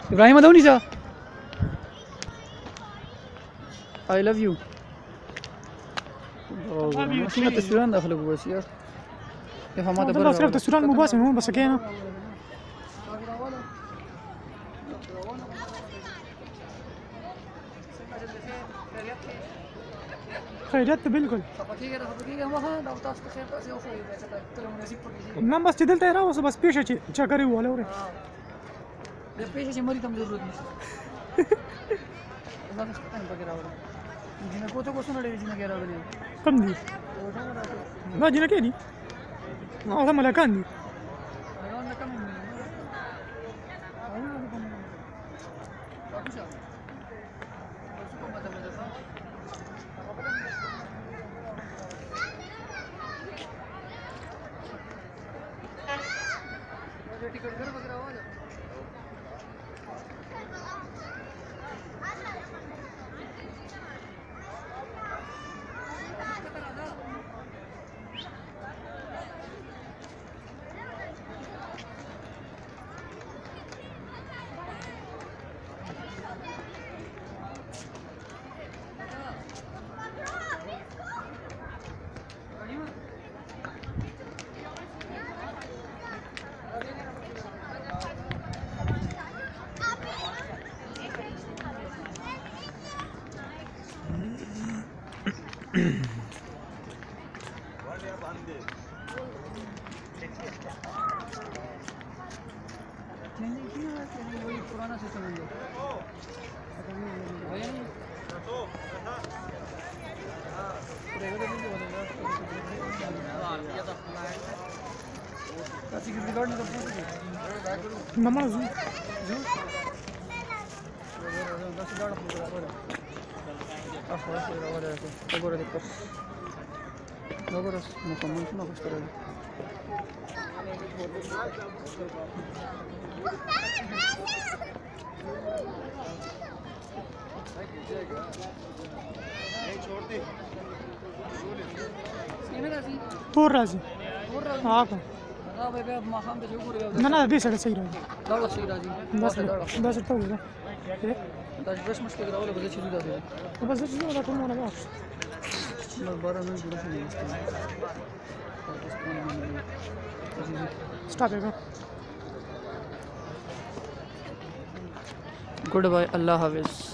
इब्राहिम अदौनी सा I love you څنګه تصویران داخله وباسي یار افهامات والله صرف تصويرات مباشرة مو بس كينا خیریت ته بالکل نه بس چې دلته یې راوسه بس پیښه چې چکر یې وواله ورې د پیښه چې مری ته هم ضرورت نشته دا څه څنګه پکې راوړل جنکو ته کوڅونه لري جنکې راوړلې کم دي دا جنکې دي دا ملکان دي Mama zoom. Por razı. Aa. نه نه دې سره صحیح راځي دا وخت صحیح راځي دا څه ته وایي دا برش مشکل راوله به چې دا دی بس چې دا ټول نه راځي نو بارا نه جوړ شي stop है गुड बाय अल्लाह हाफिज़।